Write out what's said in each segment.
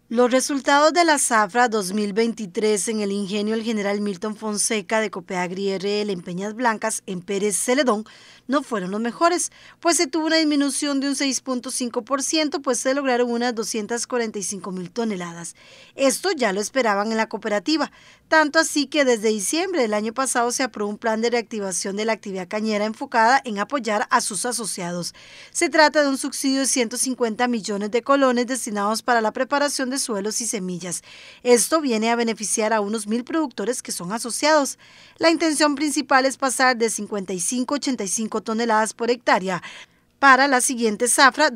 Los resultados de la zafra 2023 en el ingenio El General Milton Fonseca de Copeagri RL en Peñas Blancas, en Pérez Celedón, no fueron los mejores, pues se tuvo una disminución de un 6.5%, pues se lograron unas 245.000 toneladas. Esto ya lo esperaban en la cooperativa, tanto así que desde diciembre del año pasado se aprobó un plan de reactivación de la actividad cañera enfocada en apoyar a sus asociados. Se trata de un subsidio de 150 millones de colones destinados para la preparación de suelos y semillas. Esto viene a beneficiar a unos 1.000 productores que son asociados. La intención principal es pasar de 55 a 85 toneladas por hectárea para la siguiente zafra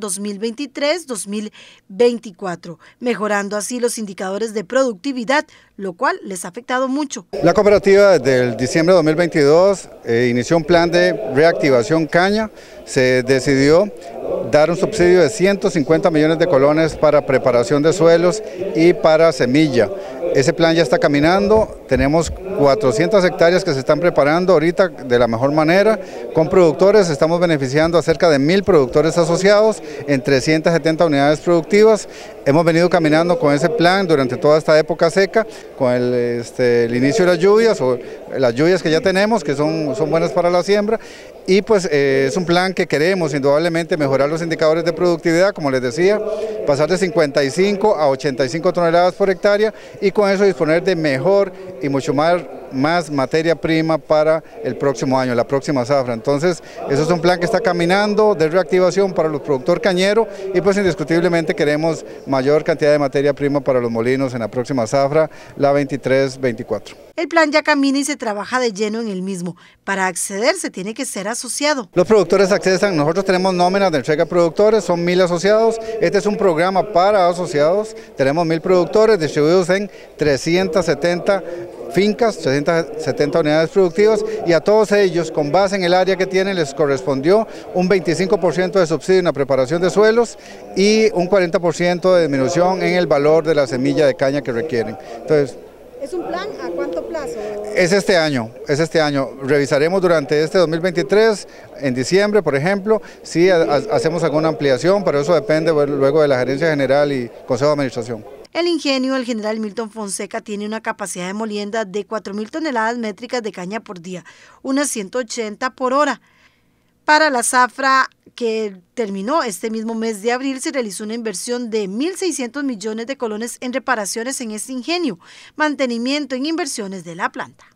2023-2024, mejorando así los indicadores de productividad, lo cual les ha afectado mucho. La cooperativa desde el diciembre de 2022 inició un plan de reactivación caña. Se decidió dar un subsidio de 150 millones de colones para preparación de suelos y para semilla. Ese plan ya está caminando, tenemos 400 hectáreas que se están preparando ahorita de la mejor manera, con productores, estamos beneficiando a cerca de 1.000 productores asociados en 370 unidades productivas. Hemos venido caminando con ese plan durante toda esta época seca, con el inicio de las lluvias, o las lluvias que ya tenemos, que son buenas para la siembra, y pues es un plan que queremos indudablemente mejorar los indicadores de productividad, como les decía, pasar de 55 a 85 toneladas por hectárea y con eso disponer de mejor y mucho más materia prima para el próximo año, la próxima zafra. Entonces, eso es un plan que está caminando de reactivación para los productores cañeros y pues indiscutiblemente queremos mayor cantidad de materia prima para los molinos en la próxima zafra, la 23-24. El plan ya camina y se trabaja de lleno en el mismo. Para acceder se tiene que ser asociado. Los productores accesan, nosotros tenemos nóminas de entrega a productores, son 1.000 asociados. Este es un programa para asociados, tenemos 1.000 productores distribuidos en 370 fincas, 370 unidades productivas, y a todos ellos, con base en el área que tienen, les correspondió un 25% de subsidio en la preparación de suelos y un 40% de disminución en el valor de la semilla de caña que requieren. Entonces, ¿es un plan a cuánto plazo? Es este año. Revisaremos durante este 2023, en diciembre, por ejemplo, si hacemos alguna ampliación, pero eso depende luego de la Gerencia General y Consejo de Administración. El ingenio El General Milton Fonseca tiene una capacidad de molienda de 4.000 toneladas métricas de caña por día, unas 180 por hora. Para la zafra que terminó este mismo mes de abril, se realizó una inversión de 1.600 millones de colones en reparaciones en este ingenio, mantenimiento en inversiones de la planta.